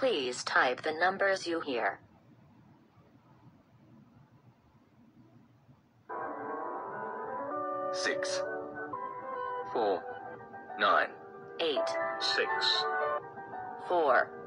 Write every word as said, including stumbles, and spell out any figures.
Please type the numbers you hear. Six. Four. Nine. Eight. Six. Four.